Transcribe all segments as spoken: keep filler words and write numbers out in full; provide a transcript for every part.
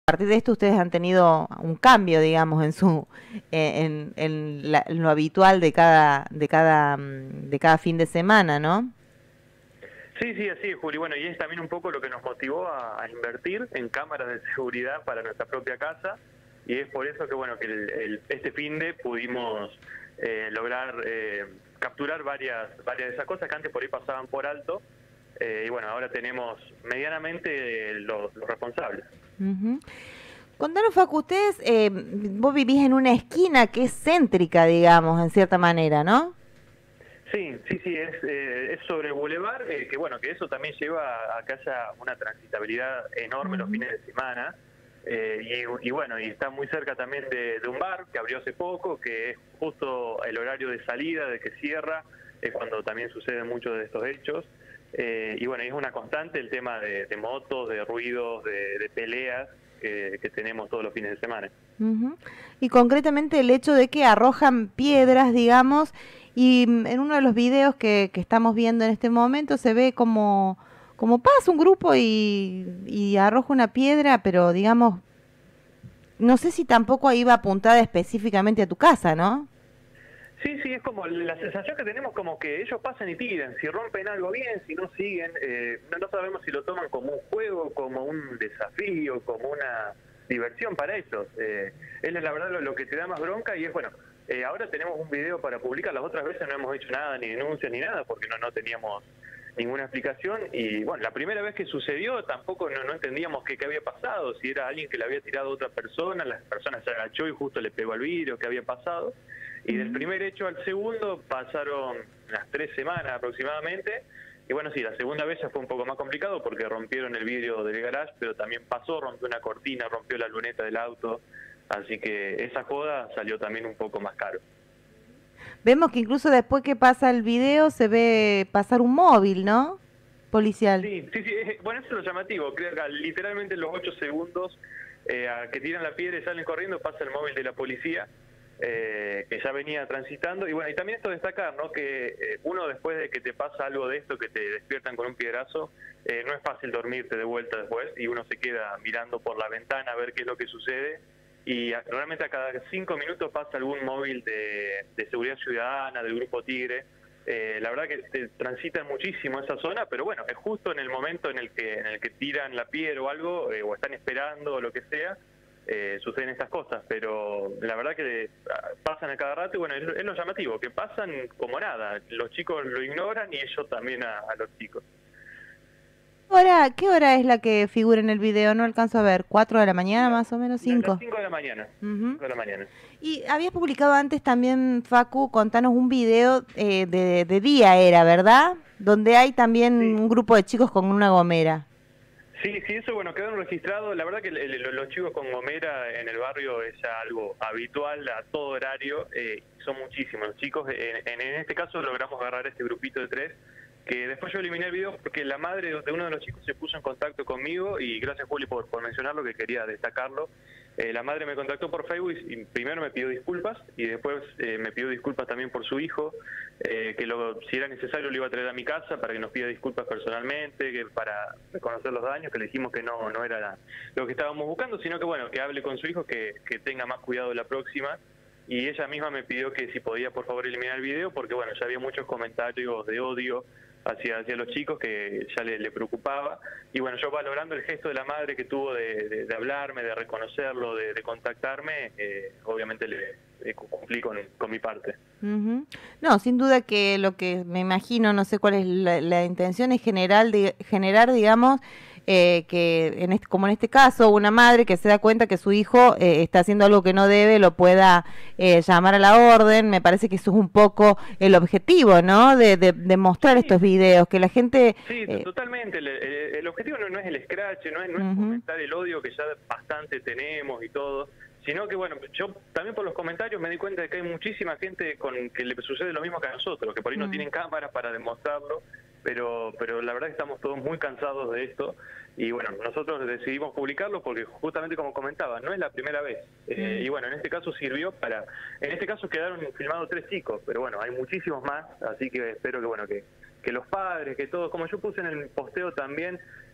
partir de esto ustedes han tenido un cambio, digamos, en su eh, en, en, la, en lo habitual de cada de cada de cada fin de semana, ¿no? Sí, sí, así es, Juli. Bueno, y es también un poco lo que nos motivó a, a invertir en cámaras de seguridad para nuestra propia casa, y es por eso que, bueno, que el, el, este finde pudimos eh, lograr eh, capturar varias, varias de esas cosas que antes por ahí pasaban por alto, eh, y bueno, ahora tenemos medianamente los, los responsables. Uh-huh. Contanos, Facu, ustedes, eh, vos vivís en una esquina que es céntrica, digamos, en cierta manera, ¿no? Sí, sí, sí, es, eh, es sobre Boulevard, eh, que bueno, que eso también lleva a que haya una transitabilidad enorme uh-huh. los fines de semana, eh, y, y bueno, y está muy cerca también de, de un bar que abrió hace poco, que es justo el horario de salida, de que cierra, es cuando también suceden muchos de estos hechos, eh, y bueno, es una constante el tema de, de motos, de ruidos, de, de peleas que, que tenemos todos los fines de semana. Uh-huh. Y concretamente el hecho de que arrojan piedras, digamos, y en uno de los videos que, que estamos viendo en este momento se ve como, como pasa un grupo y, y arroja una piedra, pero digamos, no sé si tampoco iba apuntada específicamente a tu casa, ¿no? Sí, sí, es como la sensación que tenemos como que ellos pasan y tiran, si rompen algo bien, si no siguen, eh, no, no sabemos si lo toman como un juego, como un desafío, como una diversión para ellos. Eh, es la verdad lo, lo que te da más bronca, y es bueno, eh, ahora tenemos un video para publicar, las otras veces no hemos hecho nada, ni denuncias ni nada, porque no, no teníamos ninguna explicación, y bueno, la primera vez que sucedió tampoco no, no entendíamos qué, qué había pasado, si era alguien que le había tirado a otra persona, la persona se agachó y justo le pegó al vidrio, qué había pasado. Y del primer hecho al segundo pasaron unas tres semanas aproximadamente. Y bueno, sí, la segunda vez ya fue un poco más complicado porque rompieron el vidrio del garage, pero también pasó, rompió una cortina, rompió la luneta del auto. Así que esa joda salió también un poco más caro. Vemos que incluso después que pasa el video se ve pasar un móvil, ¿no? Policial. Sí, sí, sí. Bueno, eso es lo llamativo. Creo que literalmente en los ocho segundos eh, a que tiran la piedra y salen corriendo pasa el móvil de la policía. Eh, que ya venía transitando, y bueno, y también esto destacar, ¿no? Que eh, uno después de que te pasa algo de esto, que te despiertan con un piedrazo, eh, no es fácil dormirte de vuelta después, y uno se queda mirando por la ventana a ver qué es lo que sucede, y a, realmente a cada cinco minutos pasa algún móvil de, de seguridad ciudadana, del Grupo Tigre. Eh, la verdad que te transitan muchísimo esa zona, pero bueno, es justo en el momento en el que, en el que tiran la piedra o algo, eh, o están esperando o lo que sea, Eh, suceden estas cosas, pero la verdad que pasan a cada rato, y bueno, es, es lo llamativo, que pasan como nada, los chicos lo ignoran y ellos también a, a los chicos. Hora, ¿qué hora es la que figura en el video? No alcanzo a ver, ¿cuatro de la mañana La, más o menos? la, ¿cinco? las cinco de la mañana. Uh-huh. cinco de la mañana. Y habías publicado antes también, Facu, contanos un video eh, de, de día era, ¿verdad? Donde hay también Sí. un grupo de chicos con una gomera. Sí, sí, eso, bueno, quedaron registrados. La verdad que el, el, los chicos con gomera en el barrio es ya algo habitual a todo horario. Eh, son muchísimos los chicos. En, en este caso logramos agarrar este grupito de tres, que después yo eliminé el video porque la madre de uno de los chicos se puso en contacto conmigo, y gracias, Juli, por, por mencionarlo, que quería destacarlo. Eh, la madre me contactó por Facebook y primero me pidió disculpas, y después eh, me pidió disculpas también por su hijo, eh, que lo, si era necesario lo iba a traer a mi casa para que nos pida disculpas personalmente, que para reconocer los daños, que le dijimos que no, no era la, lo que estábamos buscando, sino que bueno, que hable con su hijo, que, que tenga más cuidado la próxima. Y ella misma me pidió que si podía por favor eliminar el video, porque bueno, ya había muchos comentarios de odio hacia, hacia los chicos que ya le, le preocupaba. Y bueno, yo valorando el gesto de la madre que tuvo de, de, de hablarme, de reconocerlo, de, de contactarme, eh, obviamente le, le cumplí con, con mi parte. Uh-huh. No, sin duda que lo que me imagino, no sé cuál es la, la intención, es general de, generar, digamos, eh, que en este, como en este caso, una madre que se da cuenta que su hijo eh, está haciendo algo que no debe, lo pueda eh, llamar a la orden. Me parece que eso es un poco el objetivo, ¿no? De, de, de mostrar sí. estos videos, que la gente... Sí, eh... totalmente. El, el, el objetivo no, no es el scratch, no es, no es uh-huh. fomentar el odio que ya bastante tenemos y todo, sino que bueno, yo también por los comentarios me di cuenta de que hay muchísima gente con que le sucede lo mismo que a nosotros, que por ahí no mm. tienen cámaras para demostrarlo, pero pero la verdad que estamos todos muy cansados de esto, y bueno, nosotros decidimos publicarlo porque justamente como comentaba, no es la primera vez, mm. eh, y bueno, en este caso sirvió para, en este caso quedaron filmados tres chicos, pero bueno, hay muchísimos más, así que espero que bueno, que, que los padres, que todos, como yo puse en el posteo también,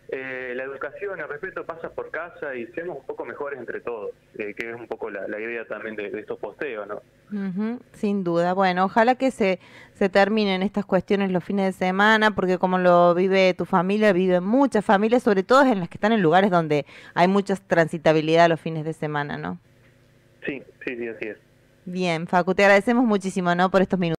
eh, la educación, el respeto pasa por casa y seamos un poco mejores entre todos, eh, que es un poco la, la idea también de, de estos posteos, ¿no? Ujú, sin duda. Bueno, ojalá que se, se terminen estas cuestiones los fines de semana, porque como lo vive tu familia, viven muchas familias, sobre todo en las que están en lugares donde hay mucha transitabilidad los fines de semana, ¿no? Sí, sí, sí, así es. Bien, Facu, te agradecemos muchísimo, ¿no? Por estos minutos.